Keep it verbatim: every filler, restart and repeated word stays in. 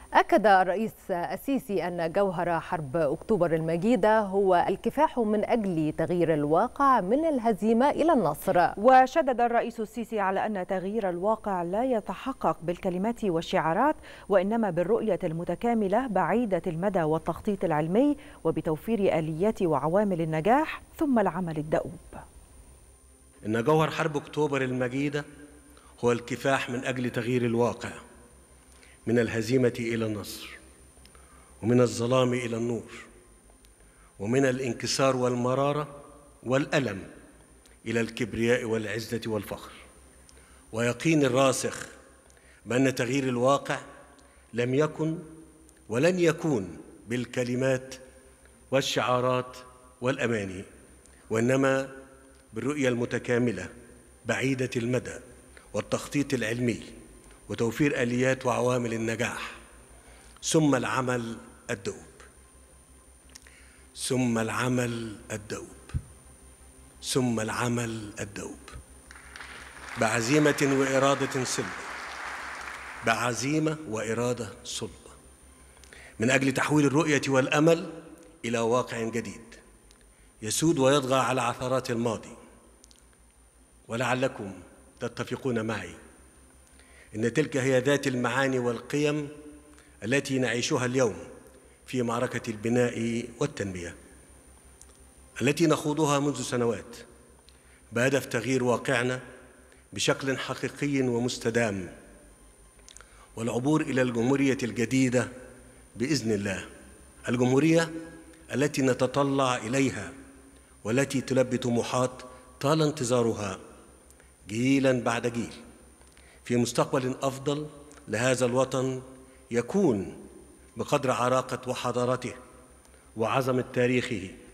أكد الرئيس السيسي أن جوهر حرب أكتوبر المجيدة هو الكفاح من أجل تغيير الواقع من الهزيمة إلى النصر. وشدد الرئيس السيسي على أن تغيير الواقع لا يتحقق بالكلمات والشعارات، وإنما بالرؤية المتكاملة بعيدة المدى والتخطيط العلمي، وبتوفير آليات وعوامل النجاح ثم العمل الدؤوب. إن جوهر حرب أكتوبر المجيدة هو الكفاح من أجل تغيير الواقع من الهزيمة إلى النصر، ومن الظلام إلى النور، ومن الانكسار والمرارة والألم إلى الكبرياء والعزة والفخر، ويقين الراسخ بأن تغيير الواقع لم يكن ولن يكون بالكلمات والشعارات والأماني، وإنما بالرؤية المتكاملة بعيدة المدى والتخطيط العلمي وتوفير آليات وعوامل النجاح، ثم العمل الدؤوب ثم العمل الدؤوب ثم العمل الدؤوب بعزيمة وإرادة صلبة بعزيمة وإرادة صلبة من أجل تحويل الرؤية والأمل إلى واقع جديد يسود ويطغى على عثرات الماضي. ولعلكم تتفقون معي إن تلك هي ذات المعاني والقيم التي نعيشها اليوم في معركة البناء والتنمية التي نخوضها منذ سنوات بهدف تغيير واقعنا بشكل حقيقي ومستدام، والعبور إلى الجمهورية الجديدة بإذن الله، الجمهورية التي نتطلع إليها والتي تلبي طموحات طال انتظارها جيلاً بعد جيل في مستقبل أفضل لهذا الوطن يكون بقدر عراقة وحضارته وعظمة تاريخه